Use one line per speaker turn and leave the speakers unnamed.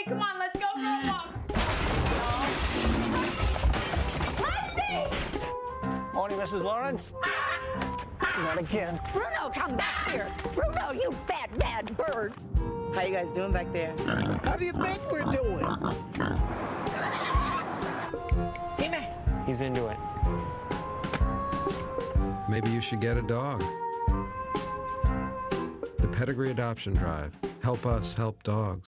Okay, come on, let's go for a walk. Lefty!
Morning, Mrs. Lawrence. Not again.
Bruno, come back here. Bruno, you bad, bad bird.
How you guys doing back there?
How do you think we're doing?
Hey, Max.
He's into it.
Maybe you should get a dog. The Pedigree Adoption Drive. Help us help dogs.